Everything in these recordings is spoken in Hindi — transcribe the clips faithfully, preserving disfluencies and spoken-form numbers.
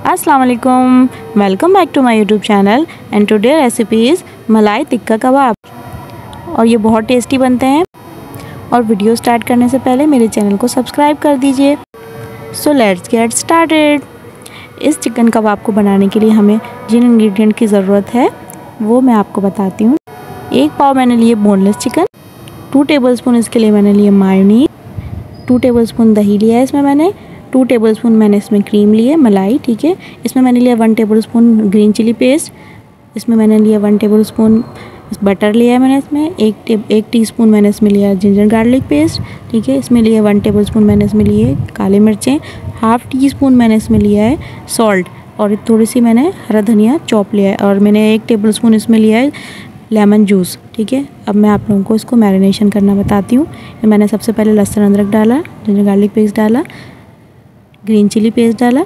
अस्सलाम वालेकुम, welcome back to my YouTube channel and today recipe is malai tikka कबाब। और ये बहुत टेस्टी बनते हैं। और वीडियो स्टार्ट करने से पहले मेरे चैनल को सब्सक्राइब कर दीजिए। So let's get started. इस चिकन कबाब को बनाने के लिए हमें जिन इंग्रेडिएंट की ज़रूरत है वो मैं आपको बताती हूँ। एक पाव मैंने लिए बोनलेस चिकन, टू टेबलस्पून इसके लिए मैंने लिए मायोनीज, टू टेबलस्पून दही लिया है इसमें मैंने, टू टेबलस्पून मैंने इसमें क्रीम ली है मलाई, ठीक है। इसमें मैंने लिया one tablespoon green chilli paste, इसमें मैंने लिया वन टेबलस्पून बटर लिया है मैंने इसमें, एक टे, एक टीस्पून मैंने इसमें लिया जिंजर गार्लिक पेस्ट, ठीक है। इसमें लिया वन टेबलस्पून मैंने इसमें लिए काली मिर्चें, हाफ़ टी स्पून मैंने इसमें लिया है सॉल्ट, और थोड़ी सी मैंने हरा धनिया चॉप लिया है, और मैंने एक टेबलस्पून इसमें लिया है लेमन जूस, ठीक है। अब मैं आप लोगों को इसको मैरिनेशन करना बताती हूँ। मैंने सबसे पहले लहसुन अदरक डाला, जिंजर गार्लिक पेस्ट डाला, ग्रीन चिली पेस्ट डाला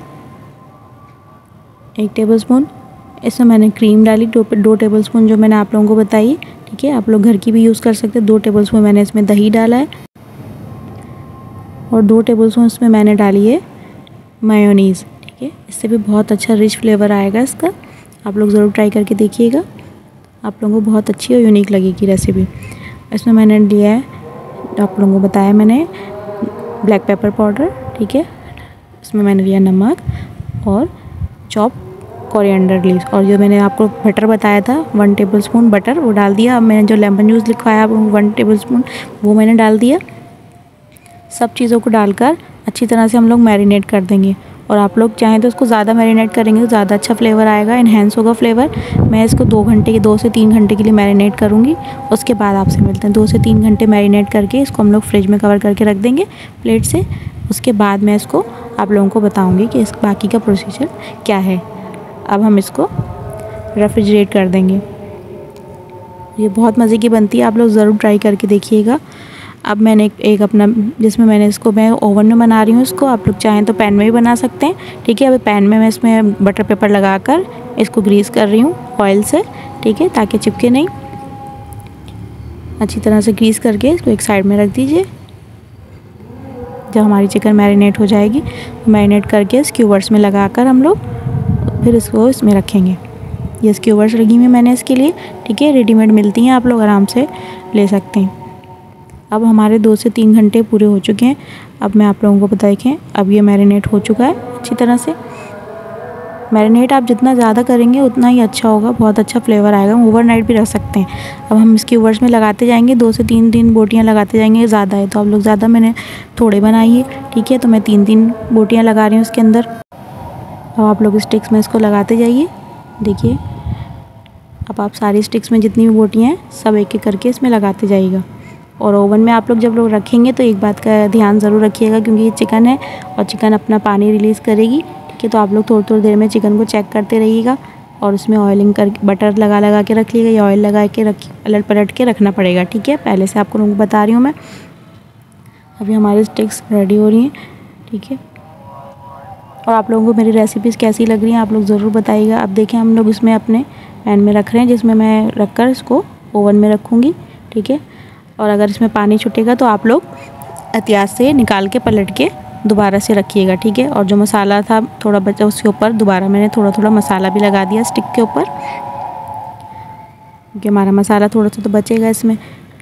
एक टेबलस्पून, इसमें मैंने क्रीम डाली दो दो टेबलस्पून जो मैंने आप लोगों को बताई, ठीक है। आप लोग घर की भी यूज़ कर सकते हैं। दो टेबलस्पून मैंने इसमें दही डाला है, और दो टेबलस्पून इसमें मैंने डाली है मायोनीज़, ठीक है। इससे भी बहुत अच्छा रिच फ्लेवर आएगा इसका। आप लोग ज़रूर ट्राई करके देखिएगा, आप लोगों को बहुत अच्छी और यूनिक लगेगी रेसिपी। इसमें मैंने लिया है, आप लोगों को बताया मैंने, ब्लैक पेपर पाउडर, ठीक है। इसमें मैंने लिया नमक और चॉप कोरिएंडर लीव्स, और जो मैंने आपको बटर बताया था वन टेबलस्पून बटर वो डाल दिया। अब मैंने जो लेमन जूस लिखवाया वन टेबलस्पून वो मैंने डाल दिया। सब चीज़ों को डालकर अच्छी तरह से हम लोग मैरिनेट कर देंगे। और आप लोग चाहें तो इसको ज़्यादा मैरिनेट करेंगे तो ज़्यादा अच्छा फ्लेवर आएगा, इन्हेंस होगा फ्लेवर। मैं इसको दो घंटे के दो से तीन घंटे के लिए मैरिनेट करूँगी, उसके बाद आपसे मिलते हैं। दो से तीन घंटे मैरिनेट करके इसको हम लोग फ्रिज में कवर करके रख देंगे प्लेट से। उसके बाद मैं इसको आप लोगों को बताऊँगी कि इस बाकी का प्रोसीजर क्या है। अब हम इसको रेफ्रिजरेट कर देंगे। ये बहुत मज़े की बनती है, आप लोग ज़रूर ट्राई करके देखिएगा। अब मैंने एक, एक अपना जिसमें मैंने इसको मैं ओवन में बना रही हूँ इसको, आप लोग चाहें तो पैन में भी बना सकते हैं, ठीक है। अब पैन में मैं इसमें बटर पेपर लगाकर इसको ग्रीस कर रही हूँ ऑयल से, ठीक है, ताकि चिपके नहीं। अच्छी तरह से ग्रीस करके इसको एक साइड में रख दीजिए। जब हमारी चिकन मैरिनेट हो जाएगी तो मैरिनेट करके स्क्यूवर्स में लगाकर हम लोग फिर इसको इसमें रखेंगे। ये स्क्यूवर्स लगी हुई मैंने इसके लिए, ठीक है, रेडीमेड मिलती हैं, आप लोग आराम से ले सकते हैं। अब हमारे दो से तीन घंटे पूरे हो चुके हैं। अब मैं आप लोगों को बता देखें, अब ये मैरिनेट हो चुका है अच्छी तरह से। मैरिनेट आप जितना ज़्यादा करेंगे उतना ही अच्छा होगा, बहुत अच्छा फ्लेवर आएगा। हम ओवरनाइट भी रख सकते हैं। अब हम इसके ऊवर्स में लगाते जाएंगे, दो से तीन तीन बोटियाँ लगाते जाएंगे। ज़्यादा है तो आप लोग ज़्यादा, मैंने थोड़े बनाई है, ठीक है, तो मैं तीन तीन बोटियाँ लगा रही हूँ इसके अंदर। अब आप लोग स्टिक्स में इसको लगाते जाइए, देखिए। अब आप सारी स्टिक्स में जितनी भी बोटियाँ हैं सब एक एक करके इसमें लगाते जाइएगा। और ओवन में आप लोग जब लोग रखेंगे तो एक बात का ध्यान ज़रूर रखिएगा, क्योंकि ये चिकन है और चिकन अपना पानी रिलीज़ करेगी, ठीक है। तो आप लोग थोड़ी थोड़ी देर में चिकन को चेक करते रहिएगा, और उसमें ऑयलिंग कर बटर लगा लगा के रख लीजिएगा, या ऑयल लगा के रख पलट पलट के रखना पड़ेगा, ठीक है। पहले से आपको लोगों को बता रही हूँ मैं। अभी हमारी स्टिक्स रेडी हो रही हैं, ठीक है। और आप लोगों को मेरी रेसिपीज़ कैसी लग रही हैं आप लोग ज़रूर बताइएगा। अब देखें, हम लोग इसमें अपने पैन में रख रहे हैं, जिसमें मैं रख कर इसको ओवन में रखूँगी, ठीक है। और अगर इसमें पानी छूटेगा तो आप लोग एहतियात से निकाल के पलट के दोबारा से रखिएगा, ठीक है। और जो मसाला था थोड़ा बचा उसके ऊपर दोबारा मैंने थोड़ा थोड़ा मसाला भी लगा दिया स्टिक के ऊपर, क्योंकि हमारा मसाला थोड़ा सा तो बचेगा इसमें।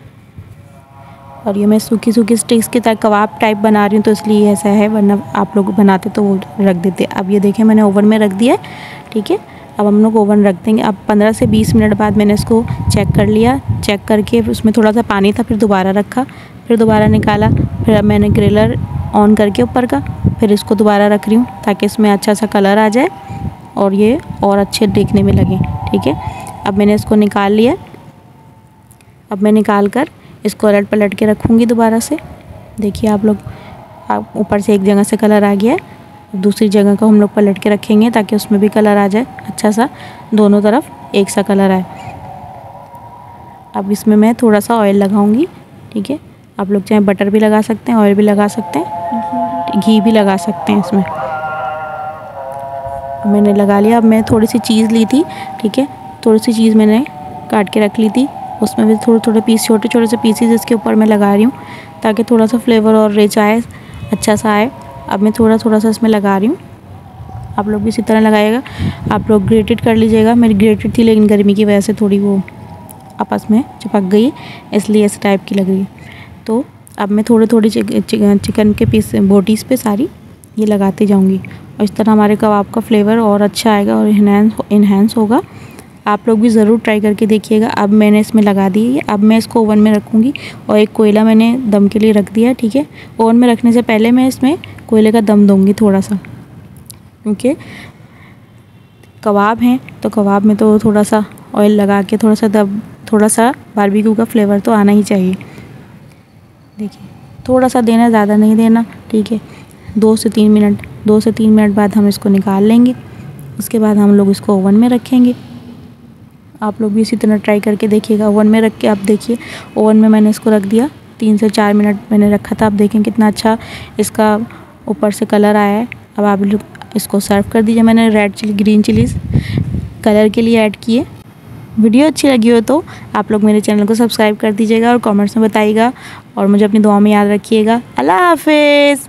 और ये मैं सूखी सूखी स्टिक्स की तरह कबाब टाइप बना रही हूँ, तो इसलिए ऐसा है, वरना आप लोग बनाते तो वो रख देते। अब ये देखें मैंने ओवन में रख दिया है, ठीक है। अब हम लोग ओवन रख देंगे। अब पंद्रह से बीस मिनट बाद मैंने इसको चेक कर लिया, चेक करके उसमें थोड़ा सा पानी था, फिर दोबारा रखा, फिर दोबारा निकाला, फिर अब मैंने ग्रिलर ऑन करके ऊपर का फिर इसको दोबारा रख रही हूँ, ताकि इसमें अच्छा सा कलर आ जाए और ये और अच्छे देखने में लगे, ठीक है। अब मैंने इसको निकाल लिया। अब मैं निकाल कर इसको अलट पलट के रखूँगी दोबारा से। देखिए आप लोग, आप ऊपर से एक जगह से कलर आ गया है, दूसरी जगह को हम लोग पलट के रखेंगे ताकि उसमें भी कलर आ जाए अच्छा सा, दोनों तरफ एक सा कलर आए। अब इसमें मैं थोड़ा सा ऑयल लगाऊंगी, ठीक है। आप लोग चाहे बटर भी लगा सकते हैं, ऑयल भी लगा सकते हैं, घी भी लगा सकते हैं इसमें। मैंने लगा लिया। अब मैं थोड़ी सी चीज़ ली थी, ठीक है, थोड़ी सी चीज़ मैंने काट के रख ली थी, उसमें भी थोड़े थोड़े पीस, छोटे छोटे से पीसीज इसके ऊपर मैं लगा रही हूँ, ताकि थोड़ा सा फ्लेवर और रिच आए, अच्छा सा आए। अब मैं थोड़ा थोड़ा सा इसमें लगा रही हूँ। आप लोग भी इसी तरह लगाइएगा। आप लोग ग्रेटेड कर लीजिएगा। मेरी ग्रेटेड थी लेकिन गर्मी की वजह से थोड़ी वो आपस में चिपक गई, इसलिए इस टाइप की लग रही है। तो अब मैं थोड़ी थोड़ी चिकन के पीस बोटीज़ पे सारी ये लगाती जाऊंगी और इस तरह हमारे कबाब का फ्लेवर और अच्छा आएगा और इन्हेंस इन्हेंस होगा। आप लोग भी ज़रूर ट्राई करके देखिएगा। अब मैंने इसमें लगा दी है। अब मैं इसको ओवन में रखूँगी और एक कोयला मैंने दम के लिए रख दिया, ठीक है। ओवन में रखने से पहले मैं इसमें कोयले का दम दूँगी थोड़ा सा, क्योंकि कबाब हैं तो कबाब में तो थोड़ा सा ऑयल लगा के थोड़ा सा दब थोड़ा सा बारबेक्यू का फ्लेवर तो आना ही चाहिए। देखिए थोड़ा सा देना, ज़्यादा नहीं देना, ठीक है। दो से तीन मिनट दो से तीन मिनट बाद हम इसको निकाल लेंगे। उसके बाद हम लोग इसको ओवन में रखेंगे। आप लोग भी इसी तरह ट्राई करके देखिएगा। ओवन में रख के आप देखिए, ओवन में मैंने इसको रख दिया, तीन से चार मिनट मैंने रखा था। आप देखें कितना अच्छा इसका ऊपर से कलर आया है। अब आप लोग इसको सर्व कर दीजिए। मैंने red chilli green chillies colour के लिए ऐड किए। वीडियो अच्छी लगी हो तो आप लोग मेरे चैनल को सब्सक्राइब कर दीजिएगा और कमेंट्स में बताइएगा और मुझे अपनी दुआ में याद रखिएगा। अल्लाह हाफिज़।